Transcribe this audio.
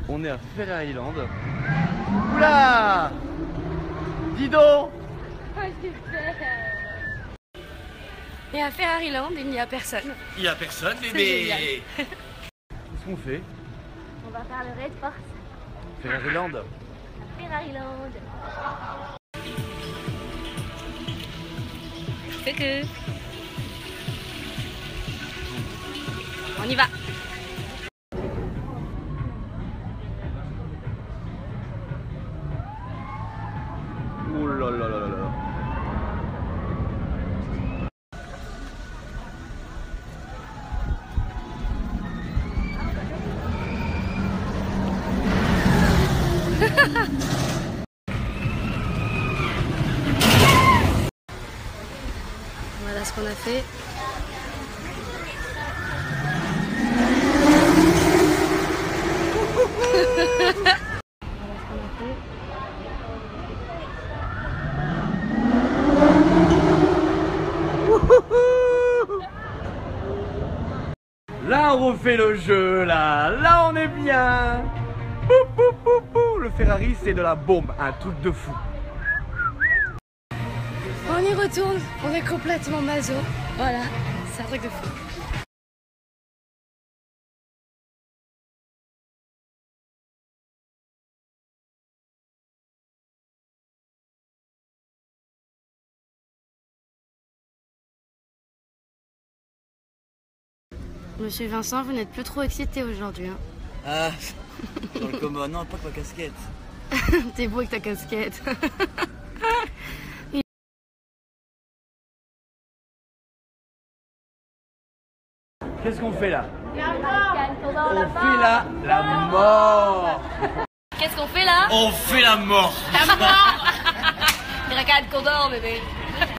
On est à Ferraryland. Oula! Dis donc! Et à Ferraryland, il n'y a personne. Il n'y a personne, bébé! C'est Qu'est-ce qu'on fait? On va faire le Red Force. Ferraryland? Ferraryland. Coucou. On y va. Oh là là là là là. Voilà ce qu'on a fait. Là on refait le jeu, là on est bien. Pou, pou, pou, pou. Le Ferrari c'est de la bombe, un truc de fou. On y retourne, on est complètement maso. Voilà, c'est un truc de fou. Monsieur Vincent, vous n'êtes plus trop excité aujourd'hui. Hein. Ah, dans le coma, non, pas que ma casquette. T'es beau avec ta casquette. Qu'est-ce qu'on fait là? On fait là la mort. Qu'est-ce qu'on fait là? On fait la mort. La mort. Hurricane Condor, bébé.